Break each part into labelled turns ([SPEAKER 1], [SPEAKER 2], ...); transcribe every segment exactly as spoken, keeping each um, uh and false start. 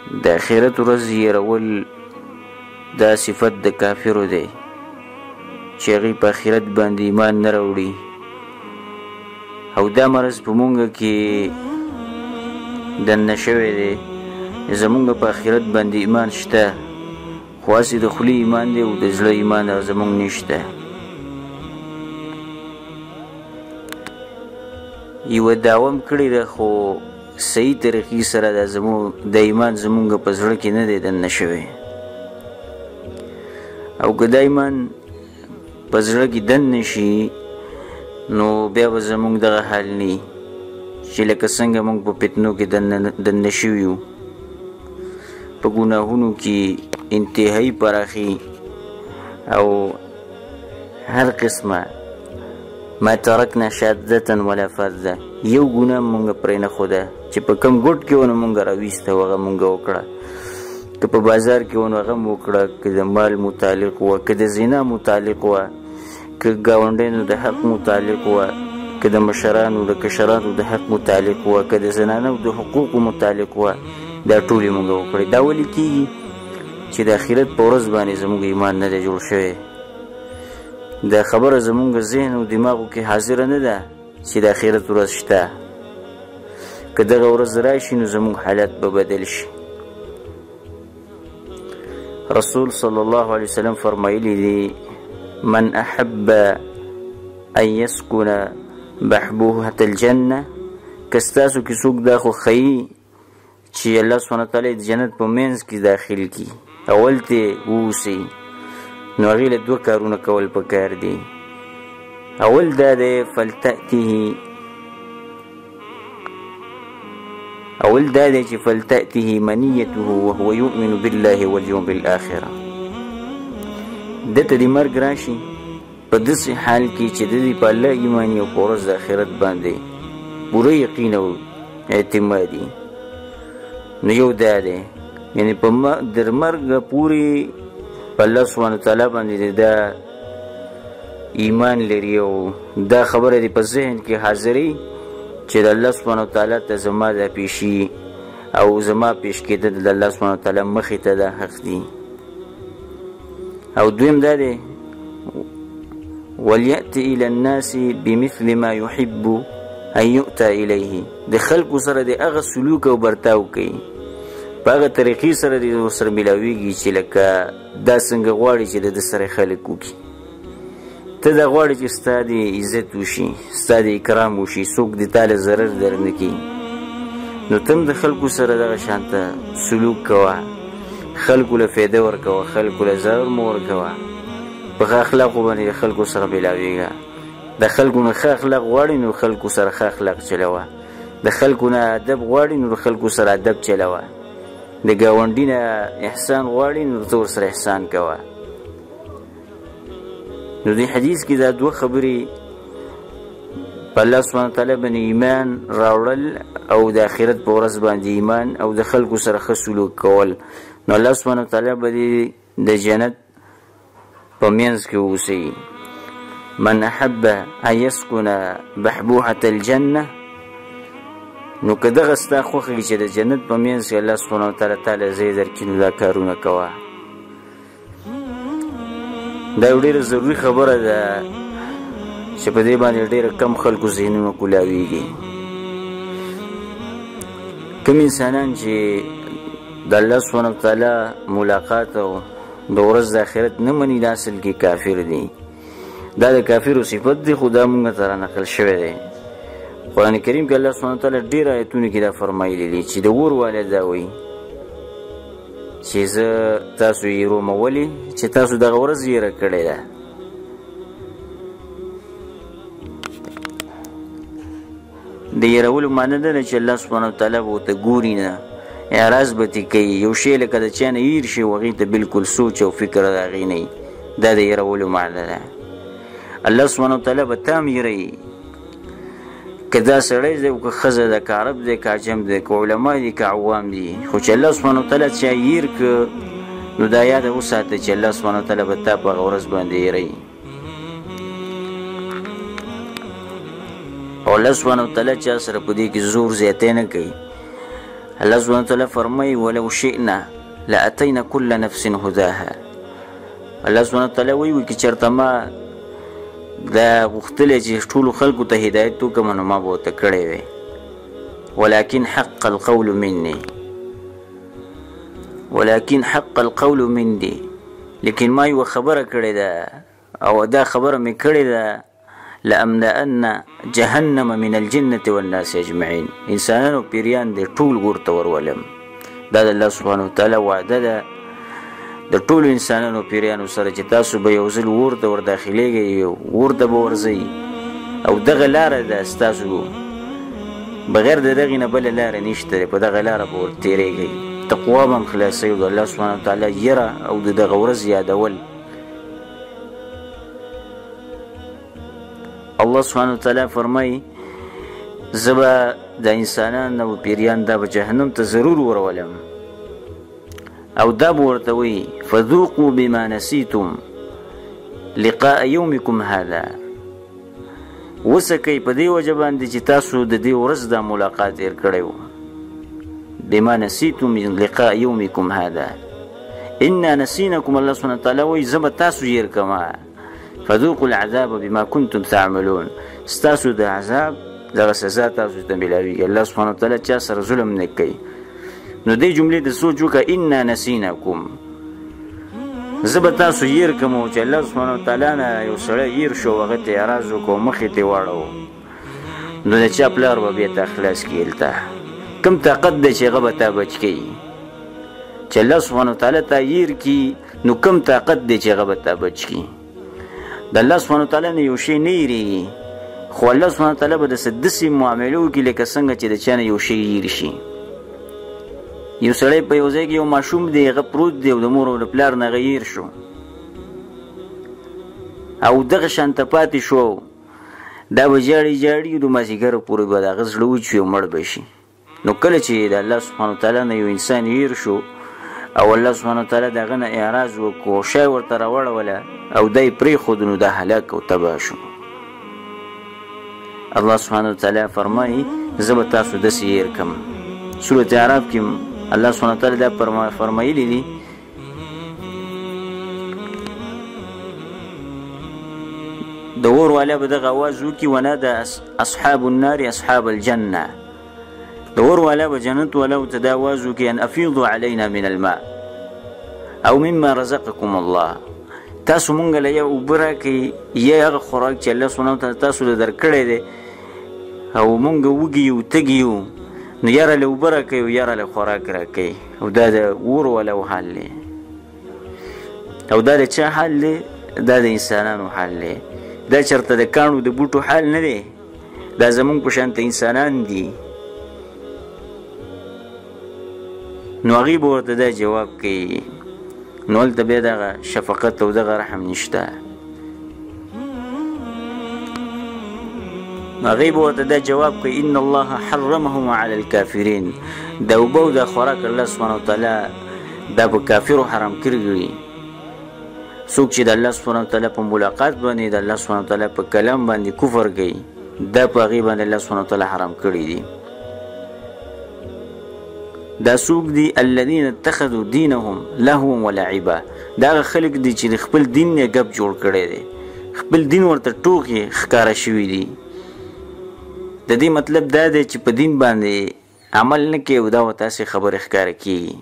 [SPEAKER 1] د آخرت ورځ یېرول دا صفت د کافرو دی چې هغوی په آخرت باندې ایمان نه راوړي او دا مرض په مونږ کې دننه شوی دی. زمونږ په آخرت باندې ایمان شته خو هسې د خولې ایمان دی او د زړه ایمان زمونږ نشته. یوه دعوه م کړې ده خو صحیح طریقې سره د زموږ د ایمان زمونږ په زړه کې نه دی دننه شوی او که دا ایمان په زړه کې دننه شي نو بیا به زمونږ دغه حال نه چې لکه څنګه مونږ په فتنو کې دننه شوي یو، په ګناهونو کې انتهایی پراخي او هر قسمه ما ترکنا شادتا ولا فردا، یو ګناه مونږ پرې نه خوده چې په کم ګوټ کې ونه مونږ راویسته هغه مونږ وکړه، که په بازار کې ونه هغه وکړه، که د مال متعلق وه، که د زنا متعلق وه، که ګاونډیانو د حق متعلق وه، که د مشرانو د کشرانو د حق متعلق وه، که د زنانو د حقوقو متعلق وه، دا ټولې مونږ وکړې. دا ولې کېږي چې د آخرت په ورځ باندې زموږ ایمان نه دی جوړ شوی. دا خبره زمونږ ذهن او دماغو کې حاضره نه ده چې د آخرت ورځ شته. که دغه ورځ راشي نو زمونږ حالت به بدل شي. رسول صلی الله علیه وسلم فرمایلی دی من احب ان یسکن بحبوحة الجنه، که ستاسو کې څوک دا خوښوي چې الله سبحانه وتعالی د جنت په منځ کې داخل کړي، اول ته واوسئ، نو هغې له دوه کارونه کول پکار دي. اول دا دی فلتأته اول دا دی چې فلتأته منیته وهو یؤمن بالله والیوم الآخره، دته د مرګ راشي په داسې حال کې چې د دې په الله ایماني او په ورځ د آخرت باندې پوره یقین او اعتمادي. نو یو دا دی یعنې په در مرګ پورې په الله سبحانه وتعالی باندې دا ایمان لري او دا خبره دې په ذهن کې حاضري چې د الله سبحانه وتعالی ته زما دا پیشي او زما پیش کېدل د الله سبحانه وتعالی مخې ته دا حق دي. او دویم دا دی وليأت إلى الناس بمثل ما يحب ان يؤتى الیه، د خلکو سره د هغه سلوک او برتاو کوي په هغه طریقې سره د ورسره میلاویږي چې لکه دا څنګه غواړي چې د ده سره خلک وکړي. ته دا غواړې چې ستا د عزت وشي، ستا د اکرام وشي، څوک د تا له ضرر در نه کړي، نو ته هم د خلکو سره دغه شانته سلوک کوه، خلکو له فایده ورکوه، خلکو له ضرر مه ورکوه، په ښه اخلاقو باندې د خلکو سره میلاویږه. د خلکو نه ښه اخلاق غواړي نو خلکو سره ښه اخلاق چلوه، د خلکو نه ادب غواړي نو خلکو سره ادب چلوه، د ګاونډي نه احسان غواړي نو ته ورسره احسان کوه. نو دې حدیث کې دا دوه خبرې په الله سبحانه وتعالی باندې ایمان راوړل او د آخرت په ورځ باندې ایمان او د خلکو سره ښه سلوک کول، نو الله سبحانه وتعالی به دې د جنت په منځ کې واوسئ. من احب ان یسکن بحبوحة الجنه، نو که دغه ستا خوښه وي چې د جنت په منځ کې الله سبحانه وتعالی تاله ځای درکړي نو دا کارونه کوه. دا یو ډېره ضروري خبره ده چې په دې باندې ډېره کم خلکو ذهنونه کولاویږي. کوم انسانان چې د الله سبحانه وتعالی ملاقات او د ورځ د آخرت نه مني دا اصل کې کافر دي. دا د کافرو صفت دی خو دا مونږ ته رانقل شوی دی. قرآن کریم کې الله سبحانه وتعالی ډېر آیتونو کې دا فرمایلی دي چې د اور والا دا وایي چې زه تاسو یېروم ولې چې تاسو دغه ورځ یېره کړې ده. د یېرولو معنی دا ده چې الله سبحانه وتعالی به ورته ګوري نه، اعراض به ترې کوي. یو شی لکه د چا نه هېر شي او هغې ته بلکل سوچ او فکر د هغې نه وي، دا د یېرولو معنی ده. الله سبحانه وتعالی به تا هم یېروي، که دا سړی دی او که ښځه ده، که عرب دی که عجم دی، که علما دي که عوام دي، خو چې الله سبحانه وتعالی چا هېر که نو دا یاده وساته چې الله سبحانه وتعالی به تا په هغه ورځ باندې هېروي. او الله سبحانه وتعالی چا سره په دې کې زور زیاتی نه کوي، الله سبحانه وتعالى فرمای ولو شئنا لاتینا كل نفس هداها. الله سبحانه وتعالى وی کی چرته ما دا غختل چې ټول خلکو ته هدایت وکم نو ما به ته کړی وي، ولكن حق القول مني ولكن حق القول مني. لیکن ما یو خبره کړې ده او دا خبره مې کړې ده لأملأن جهنم من الجنة والناس اجمعين. انسانانو پیریان دې ټول ګور ته ورولم. دا د الله سبحانه وتعالى وعده ده د ټول انسانانو پیریانو سره چې تاسو به یو ځل ور ته ور داخليږئ، ور ته به ورځئ او دغه لاره ده ستاسو بغیر د دغې نه بله لاره نشته، په دغه لاره به ور تېرېږئ. تقوا به هم خلاصوي او د الله سبحانه وتعالی یره او د دغه ورځ یادول. الله سبحانه وتعالی فرمایي زه به د انسانان او پیریان دا به جهنم ته ضرور ورولم او دا به ورته وایي فذوقوا بما نسیتم لقاء یومکم هذا. وسکئ په دې وجه باندې چې تاسو د دې ورځ دا ملاقات تېر کړی و. بما نسیتم لقاء یومکم هذا انا نسینکم. الله سبحانه وتعالی وایي زه به تاسو هېر کړم. فذوقوا العذاب بما كنتم تعملون. ستاسو د عذاب دغه سزا تاسو ته ملاویږي. الله سبحانه وتعالی چا سره ظلم نه کوي. نو دې جملې د سوچ وکړه انا نسینکم، زه به تاسو هېر کړم. چې الله سبحانه وتعالی نه یو سړی هېر شو، هغه ته اعراض وکړو، مخې ته واړو، نو د چا پلار به بیا ته خلاص کړي. هلته کوم طاقت دی چې هغه به تا بچ کوي؟ چې الله سبحانه وتعالی ته هېر کړي نو کوم طاقت دی چې هغه به تا بچ کړي؟ د الله سبحانه وتعالی نه یو شی نه هېرېږي، خو الله سبحانه وتعالی به داسې داسې معاملې وکړي لکه څنګه چې د چا نه یو شی هېر شي. یو سړی په یو ځای کې یو ماشوم دی، هغه پروت دی او د مور او د پلار نه هغه هېر شو او دغه شانته پاتې شو. دا به جاړي جاړي د مازدیګر پورې به د هغه زړه وچوي او مړ به شي. نو کله چې د الله سبحانه وتعالی نه یو انسان هېر شو او الله سبحانه وتعالی د هغه نه اعراض وکړو، شی ورته راوړوله او دی یې پرېښود، نو دا هلاک او تباه شو. الله سبحانه وتعالی فرمایي زه به تاسو داسې هېر کړم. سورة اعراف کې الله سبحانه وتعالی دا فرمایلی دي د اور والا به دغه اواز وکړي وناده اصحاب النار اصحاب الجنه. د اور والا به جنت والاو ته دا اواز وکړي ان افیضوا علینا من الماء او مما رزقکم الله. تاسو مونږ له یو اوبه راکړئ یا هغه خوراک چې الله سبحانه وتعالی تاسو له درکړی دی او مونږ وږي یو تږي یو، نو یاره له اوبه راکړئ او یاره له خوراک راکړئ. او دا د اور والاو حال دی او دا د چا حال دی؟ دا د انسانانو حال دی. دا چېرته د کاڼو د بوټو حال نه دی، دا زمونږ په شانته انسانان دي. نو هغوی به ورته دا جواب کوي، نو هلته بیا دغه شفقت او دغه رحم نشته. هغوی به ورته دا جواب کوي ان الله حرمهم علی الکافرین. دا اوبه او دا خوراک الله سبحانه وتعالی دا په کافرو حرام کړي. څوک چې د الله سبحانه وتعالی په ملاقات باندې د الله سبحانه وتعالی په کلام باندې کفر کوي، دا په هغې باندې الله سبحانه وتعالی حرام کړي دي. دا څوک دي الذین اتخذوا دینهم لهوا ولعبا. دا هغه خلک دي چې د خپل دین نه ګپ جوړ کړی دی، خپل دین ورته ټوکې ښکاره شوي دي. د دې مطلب دا دی چې په دین باندې عمل نه کوي او دا ورته هسې خبرې ښکاره کېږي.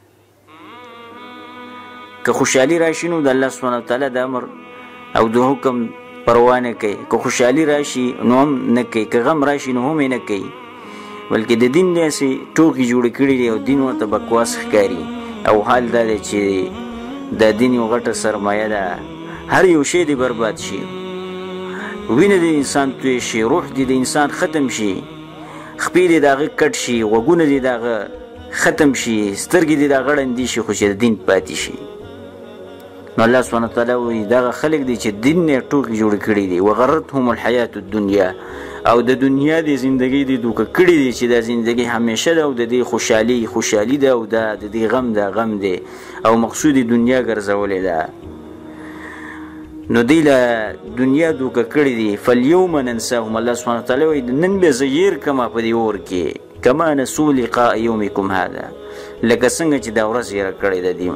[SPEAKER 1] که خوشحالي راشي نو د الله سبحانه وتعالی د امر او د حکم پروا نه کوي، که خوشحالي راشي نو هم نه کوي، که غم راشي نو هم یې نه کوي، بلکې د دین داسې ټوکې جوړې کړي دي او دین ورته بکواس ښکاري. او حال دا دی چې د دین یو غټه سرمایه ده، هر یو شی دی برباد شي، وینه د انسان توی شي، روح دی د انسان ختم شي، خپې دی د هغه کټ شي، غوږونه دی د هغه ختم شي، سترګې دی د هغه ړندې شي، خو چې د دین پاتې شي. نو الله سبحانه وتعالی وایي دغه خلک دي چې دین نه ټوکې جوړې کړي دي. وغرتهم الحیات الدنیا، او د دنیا د زندګۍ دی دوکه کړي دي چې دا زندګۍ همیشه ده او د دې خوشحالي خوشحالي ده او دا د دې غم ده غم دی او مقصود دنیا ګرځولې ده. نو دی له دنیا دوکه کړي دي. فالیوم ننساهم، الله سبحانه وتعالی وایي نن به زه هېر کړم په دې اور کې، کما نسوا لقاء یومکم هذا، لکه څنګه چې دا ورځ یې کړې ده دیم.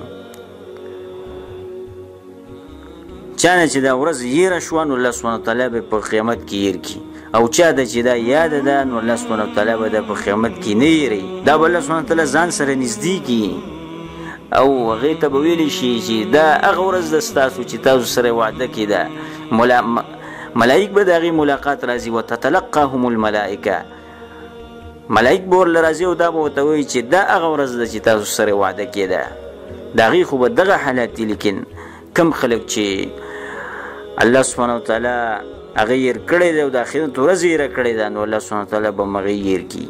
[SPEAKER 1] چانه چې دا ورځ یې شوه نو الله سبحانه وتعالی به په قیامت کې یې کی، او چا د چې دا یاد ده نو الله سبحانه وتعالی به د په قیامت کې نه یری، دا به الله سبحانه وتعالی ځان سره نږدې کی او هغه ته به ویلی شي چې دا هغه ورځ ده ستاسو چې تاسو سره وعده کې ده. ملائک به د هغې ملاقات راځي، وتتلقاهم الملائکه، ملائک به ورله راځي او دا به ورته وایي چې دا هغه ورځ ده چې تاسو سره وعده کې ده. د هغې خو به دغه حالت دي، لیکن کم خلک چې الله سبحانه وتعالی هغه ير کړی دی او د آخرت ورځ یې کړی ده نو الله سبحانه وتعالی به مغه ير کی.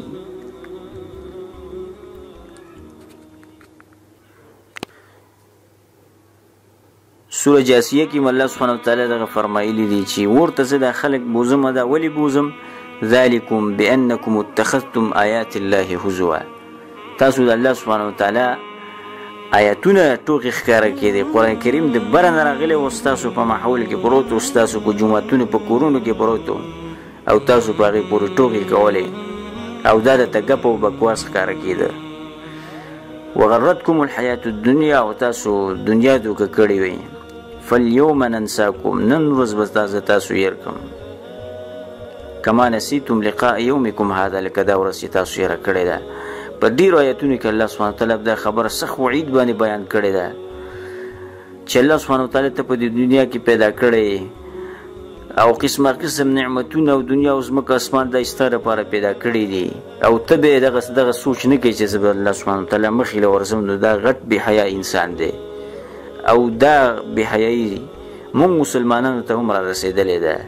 [SPEAKER 1] سوره جاسیه کې الله سبحانه وتعالی دغه فرمایلی دی چې ورته زه د خلک بوزم، دا ولی بوزم؟ ذالکم بانکم اتخذتم آیات الله هزوا، تاسو د الله سبحانه وتعالی آیاتونه ټوکې ښکاره کړي. قرآن کریم د بره نه راغلی و، ستاسو په ماحول کې پروت و، ستاسو په جوماتونو په کورونو کې پروت و او تاسو په هغې پورې ټوکې کولې او دا درته ګپ او بکواس ښکاره کېده. وغرتکم الحیات الدنیا، او تاسو دنیا دوکه کړې وئ. فالیوم ننساکم، نن ورځ به تاسو هېر کړم. کما نسیتم لقاء یومکم هذا، لکه دا ورځ چې تاسو هېره کړې ده. په ډیرو آیتونو کې الله سبحانه وتعالی دا خبره سخت وعید باندې بیان کړې ده چې الله سبحانه وتعالی ته په دې دنیا کې پیدا کړی او قسمه قسم نعمتونه او دنیا او ځمکه اسمان دا ستا لپاره پیدا کړي دي، او ته به دغه دغه سوچ نه کوې چې زه به الله سبحانه وتعالی مخې له ورځم. نو دا غټ بې حیا انسان دی او دا بې حیایي موږ مسلمانانو ته هم را رسېدلې ده.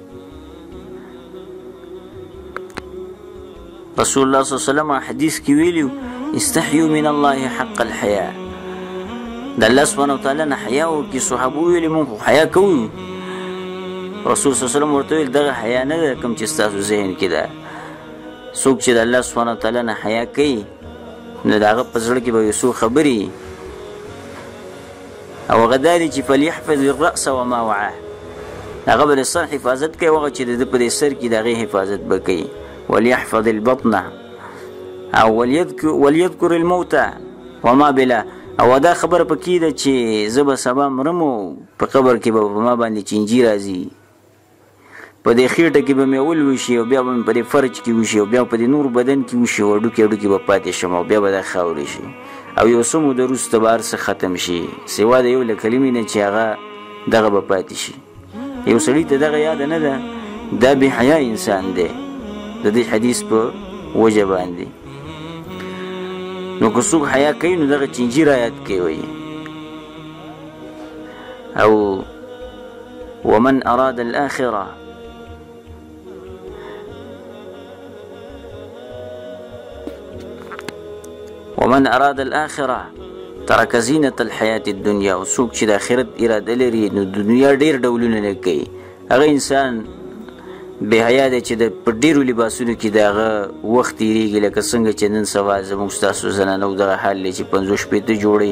[SPEAKER 1] رسول الله صلی الله علیه وسلم حدیث کې ویلو استحیوا من الله حق الحیا، د الله سبحانه وتعالی نه حیا وکړئ. صحابه ویلي موږ حیا کوو. رسول صلی الله علیه وسلم ورته ویل دغه حیا نه ده کوم چې ستاسو ذهن کې ده. څوک چې د الله سبحانه وتعالی نه حیا کوي نو د هغه په زړه کې به یو څو خبرې او هغه دا دي چې فلیحفظ الرأس وما وعاه، هغه به د سر حفاظت کوي، هغه چې د په دې سر کې د هغې حفاظت به کوي. وليحفظ البطن او وليذكر وليذكر الموت وما بلا، او دا خبر پکې ده چې زه به سبا مرم په قبر کې به ما باندې چینجي راځي، په دې خېټه کې به مې ولوشي او بیا به مې په دې فرج کې وشي او بیا په دې نور بدن کې وشي او ډوکې ډوکې به پاتې شم او بیا به دا خاورې شي او یو څه موده وروسته به هر څه ختم شي سوا د یو له کلمې نه چې هغه دغه به پاتې شي. یو سړي ته دغه یاده نه ده، دا بې حیا انسان دی د دې حدیث په وجه باندې. نو که څوک حیا کوي نو دغه چینجي رایاد کوي. او ومن اراد الاخره ومن اراد الاخره ترك زینة الحیات الدنیا، او څوک چې د آخرت اراده لري نو د دنیا ډېر ډولونه نه کوي. هغه انسان بې حیا دی چې د په ډېرو لباسونو کې د هغه وخت تېرېږي، لکه څنګه چې نن سبا زموږ ستاسو زنانو دغه حال دی چې پنځوس شپېته جوړې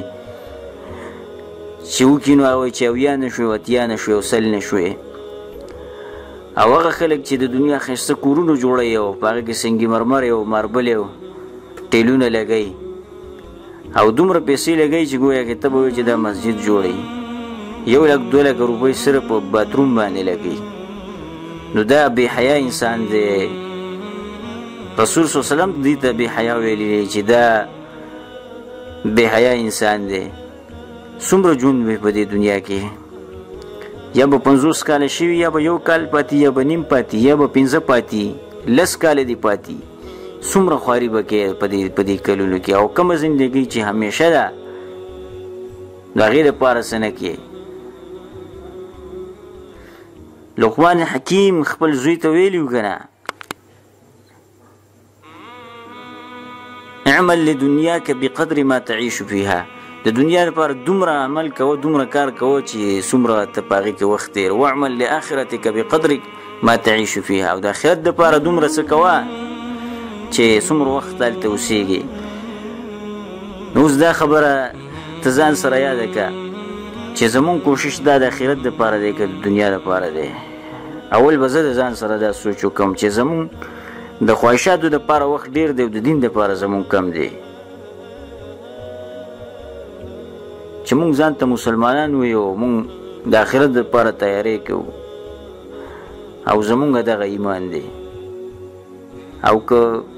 [SPEAKER 1] چې وکړي نو هغه وایي چې اویا نه شوې، اتیا نه شوې او سل نه شوې. او هغه خلک چې د دنیا ښایسته کورونه جوړوي او په هغه کې سنګي مرمر او ماربل او ټیلونه لګوي او دومره پیسې لګوي چې ګویا کې ته به وایي چې دا مسجد جوړوي، یو لک دوه لکه روپۍ صرف په باتروم باندې لګوي. نو دا بې حیا انسان دی. رسول صلی الله علیه وسلم دې ته بې حیا ویلی دی چې دا بې حیا انسان دی. څومره ژوند وي په دې دنیا کې، یا به پنځوس کاله شوي، یا به یو کال پاتې، یا به نیم پاتې، یا به پنځه پاتې، لس کاله دې پاتې. څومره خواري به کوې په دې کلونو کې، او کومه زندګي چې همیشه ده د هغې دپاره څه نه کوې. لقمان حکیم خپل زوی ته ویلي و که نه اعمل لدنیاک بقدر ما تعیش فیها، د دنیا لپاره دومره عمل کوه، دومره کار کوه چې څومره ته په هغې کې وخت تېر. واعمل لآخرتک بقدر ما تعیش فیها، او د آخرت دپاره دومره څه کوه چې څومره وخت هلته اوسېږي. نو اوس دا خبره ته ځان سره یاده که چې زمونږ کوشش دا د آخرت دپاره دی که د دنیا دپاره دی. اول به زه د ځان سره دا سوچ وکړم چې زمونږ د خواهشاتو دپاره وخت ډېر دی او د دین دپاره زمونږ کم دی چې مونږ ځان ته مسلمانان ویو مونږ د آخرت دپاره تیاری کوو او زمونږ دغه ایمان دی او که